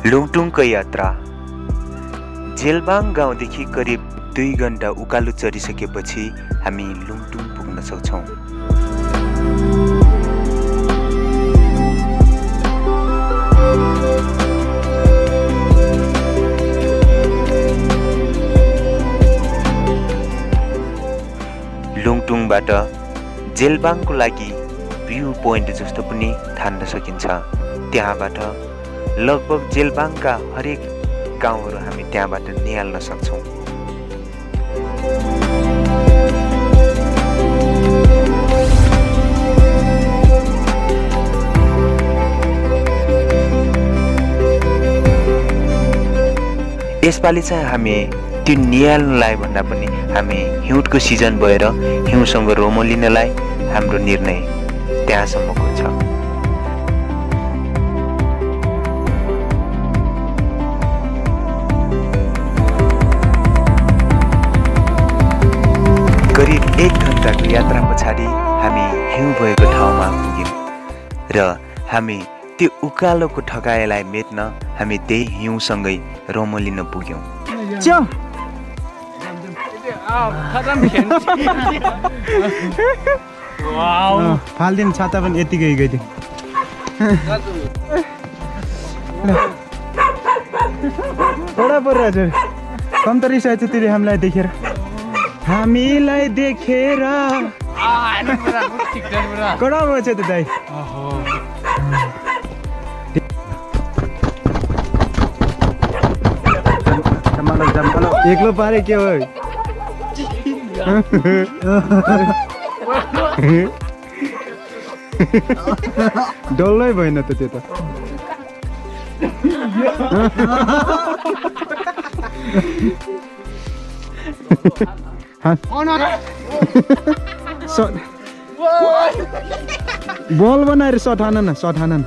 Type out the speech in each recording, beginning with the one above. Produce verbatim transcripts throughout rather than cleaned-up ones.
लुङटुङको यात्रा। जेलबाङ गाउँदेखि करिब दुई घण्टा उकालो चढिसकेपछि हामी लुङटुङ पुग्न सक्छौँ। लुङटुङबाट जेलबाङको लागि भ्यू पोइन्ट जस्तो पनि ठान्न सकिन्छ। त्यहाँबाट लगभग जेलबाङका हरेक गाउँहरू हामी त्यहाँबाट निहाल्न सक्छौँ। यसपालि चाहिँ हामी त्यो निहाल्नलाई भन्दा पनि हामी हिउँदको सिजन भएर हिउँसँग रोमलिनलाई हाम्रो निर्णय त्यहाँसम्मको छ। करिब एक घण्टाको यात्रा पछाडि हामी हिउँ भएको ठाउँमा पुग्यौँ र हामी त्यो उकालोको ठगाएलाई मेट्न हामी त्यही हिउँसँगै रोमलिन पुग्यौँ। फाल्दिन छाता पनि यतिकै गइदिउँ। कडा परिरहेछ कम त रिसाएछ तिमी हामीलाई देखेर हामीलाई देखेर कडा भएछ त दाइ। एक्लो पारे के हो डल्लै भएन त त्यो त। बल बनाएर सट हान न सट हान न।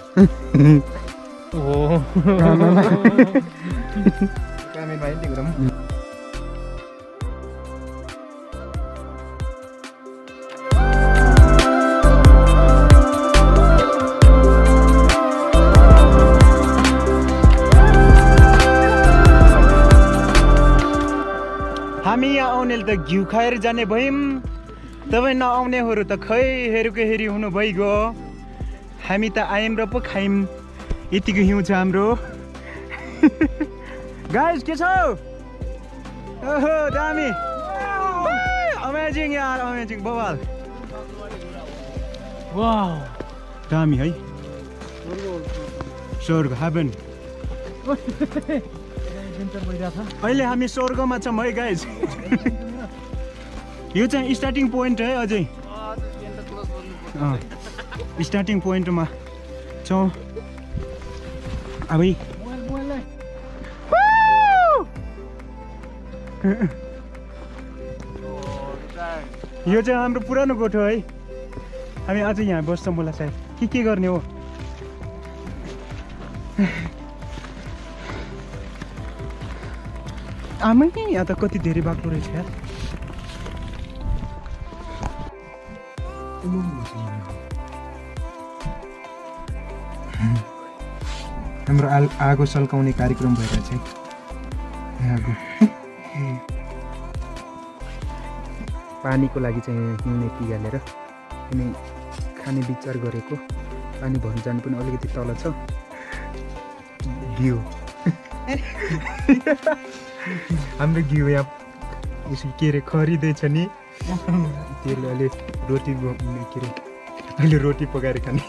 हामी यहाँ आउनेले त घिउ खाएर जाने भयौँ, तपाईँ नआउनेहरू त खै हेरेको हेरी हुनु भइगयो। हामी त आयौँ र पो खायौँ, यतिको हिउँ छ हाम्रो। गाइस के छ? ओहो दामी, अमेजिङ यार, अमेजिङ बवाल। वाउ दामी है, स्वर्ग हेभन। अहिले हामी स्वर्गमा छौँ है गाइस। यो चाहिँ स्टार्टिङ पोइन्ट है, अझै स्टार्टिङ पोइन्टमा छौँ अब। यो चाहिँ हाम्रो पुरानो गोठो है, हामी अझै यहाँ बस्छौँ। मलाई सायद के के गर्ने हो। आमै यहाँ त कति धेरै बाक्लो रहेछ यार। हाम्रो आगो सल्काउने कार्यक्रम भइरहेछ है। आगो पानीको लागि चाहिँ हिउँले पिगालेर कुनै खाने विचार गरेको। पानी भर्नु जानु पनि अलिकति तल छ। घिउ हाम्रो घिउ यहाँ उसो के अरे खरिँदैछ नि, त्यसले अहिले रोटी के अरे अहिले रोटी पकाएर खाने।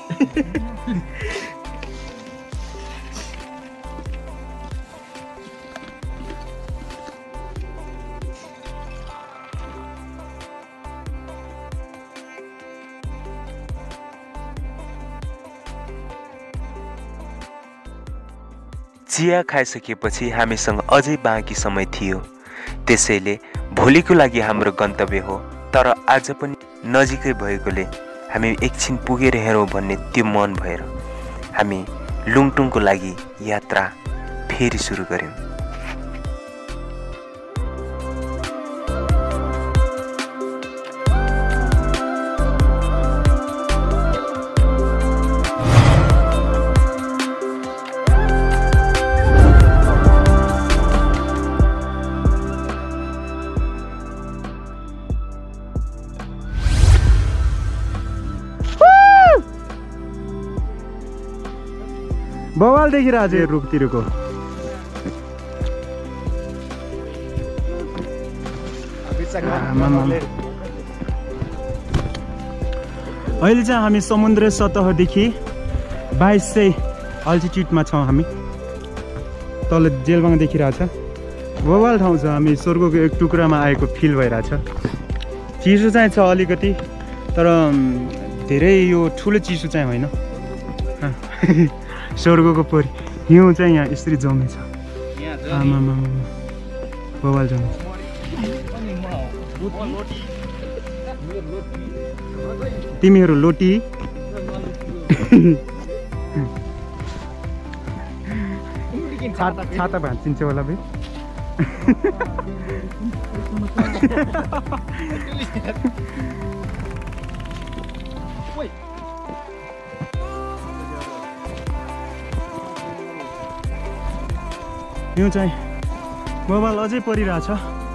चिया खाइसकेपछि हामीसँग अझै बाँकी समय थियो, त्यसैले भोलिको लागि हाम्रो गन्तव्य हो। तर आज पनि नजिकै भएकोले हामी एकछिन पुगेर हेरौँ भन्ने त्यो मन भएर हामी लुङटुङको लागि यात्रा फेरि सुरु गर्यौँ। बवाल देखिरहेको छ रुखतिरको। अहिले चाहिँ हामी समुद्र सतहदेखि बाइस सय अल्टिट्युडमा छौँ। हामी तल जेलबाङ देखिरहेछ। बवाल ठाउँ छ। हामी स्वर्गको एक टुक्रामा आएको फिल भइरहेछ। चिसो चाहिँ छ अलिकति, तर धेरै यो ठुलो चिसो चाहिँ होइन। स्वर्गको परि हिउँ चाहिँ यहाँ यसरी जमेछ। आमामा बवाल जमेछ। तिमीहरू लोटी छाता भाँचिन्छ होला बे। हिउँ चाहिँ बवाल अझै परिरहेछ।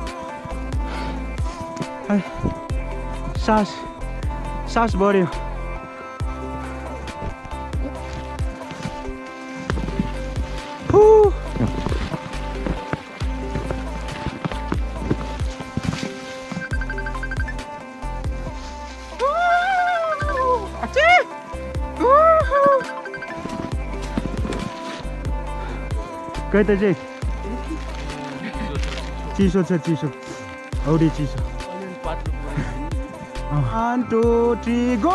सास सास बढ्यो। कही त चाहिँ चिसो छ, चिसो औडी चिसो। One, two, three, go!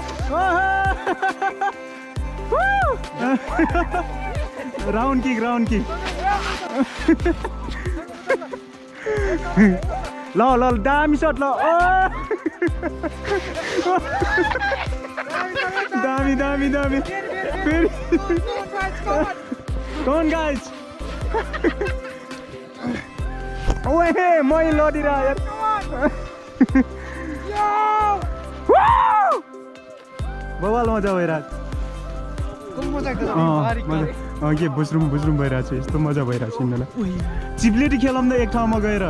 Round kick, round kick. ल ल दामी सट ल। दामी दामी दामी। Come on guys. ओए मै लडिरहेँ यार। बवाल मजा भइरहेछ। के बुस्रुम बुस्रुम भइरहेछ। यस्तो मजा भइरहेछ यिनीहरूलाई। चिप्लेटी खेलौँ न एक ठाउँमा गएर।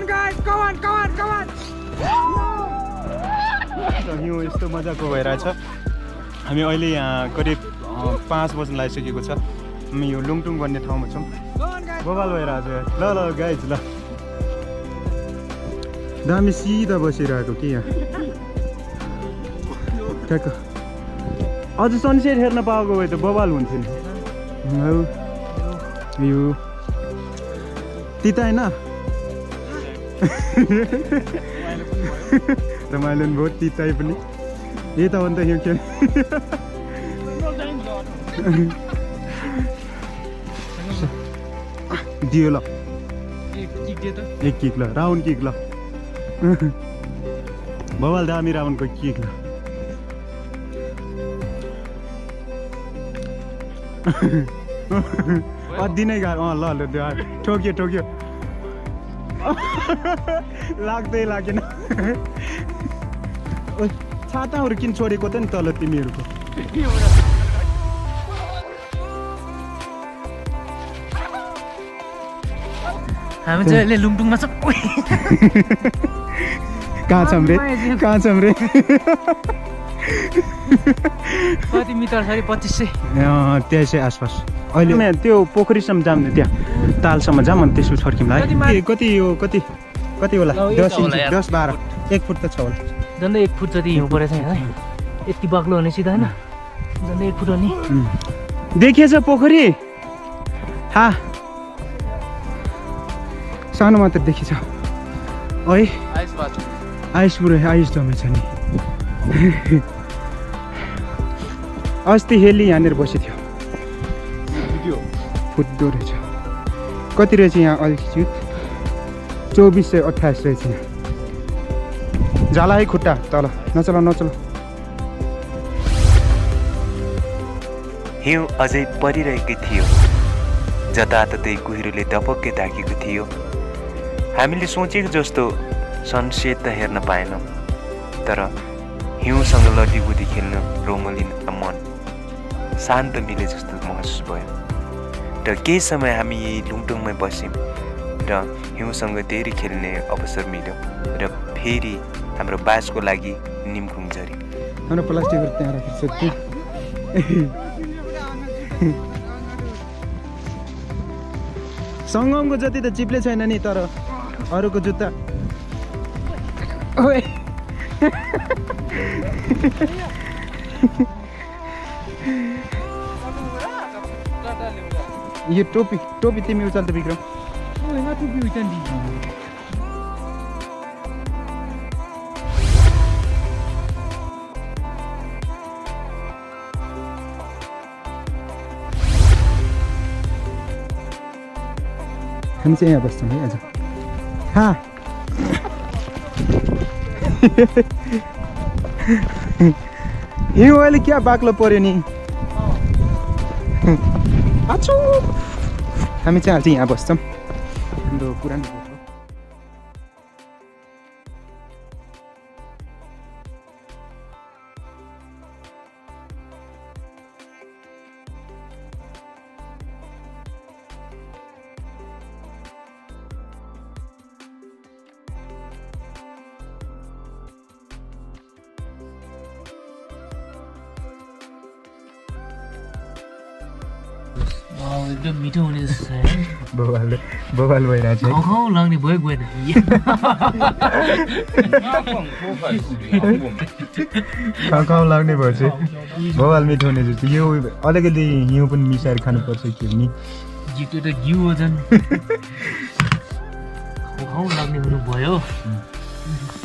हिउँ यस्तो मजाको भइरहेछ। हामी अहिले यहाँ करिब पाँच बज्न लागिसकेको छ। हामी यो लुङटुङ भन्ने ठाउँमा छौँ। बवाल भइरहेछ। ल ल गाइज ल। दामी सिधा बसिरहेको कि यहाँ ठ्याक्क। अझ सनसेट हेर्न पाएको भए त बवाल हुन्थ्यो नि। यो तिता होइन रमाइलो नि भयो। तिताइ पनि यता हो नि त यो के दियो ल एक किक ल राउन्ड किक ल। बवाल दामी राउन्डको किक ल। अति नै गाह्रो। अँ ल ल ठोक्यो ठोक्यो। लाग्दै लागेन। छाताहरू किन छोडेको त नि तल तिमीहरूको। हामी चाहिँ अहिले लुङटुङमा छौँ। कहाँ छौँ रे कहाँ छौँ रे। कति मिटर छ पच्चिस सय तेइस सय आसपास। अहिले त्यो पोखरीसम्म जाऊँ न। त्यहाँ तालसम्म जाऊँ अनि त्यसपछि फर्किउँला है। कति यो कति कति होला? दस इन्च दस बाह्र एक फुट त छ होला। झन्डै एक फुट जति हिउँ परेछ है। यति बाक्लो हुने सिधा होइन। झन्डै एक फुट हो नि। देखिएछ पोखरी? हा सानो मात्र देखिन्छ। है आइस पुरै आइस जमेछ नि। अस्ति हेली यहाँनिर बसेको थियो। फुट्दो रहेछ। कति रहेछ यहाँ अल्टिट्युड? चौबिस सय अठाइस रहेछ यहाँ। जाला है खुट्टा तल। नचल नचल। हिउँ अझै परिरहेकै थियो। जताततै कुहिरोले दपक्कै ढाकेको थियो। हामीले सोचेको जस्तो सनसेट त हेर्न पाएनौँ, तर हिउँसँग लडीबुडी खेल्न रोमलिन मन शान्त मिले जस्तो महसुस भयो। र केही समय हामी यही लुङटुङमै बस्यौँ र हिउँसँग धेरै खेल्ने अवसर मिल्यो। र फेरि हाम्रो बासको लागि निमकुङ झऱ्यौँ। प्लास्टिकहरू त्यहाँ राखेको छ। सङ्गमको जति त चिप्ले छैन नि तर अरूको जुत्ता ओए यो टोपी टोपी तिमी उचाल त विक्रम हामी चाहिँ यहाँ बस्छौँ है आज हाँ हिउँ अहिले क्या बाक्लो पर्यो नि आछु हामी चाहिँ आज यहाँ बस्छौँ हाम्रो पुरानो गोप्रो एकदम मिठो हुने जस्तो छ है बबाल बबाल भइरहेको छ खाउ खाउ लाग्ने भयो गएन खाउ खाउ लाग्ने भयो चाहिँ बबाल मिठो हुने जस्तो यो अलिकति हिउँ पनि मिसाएर खानुपर्छ के नि जितो त घिउ हो झन् खाउ खाउ लाग्ने हुनु भयो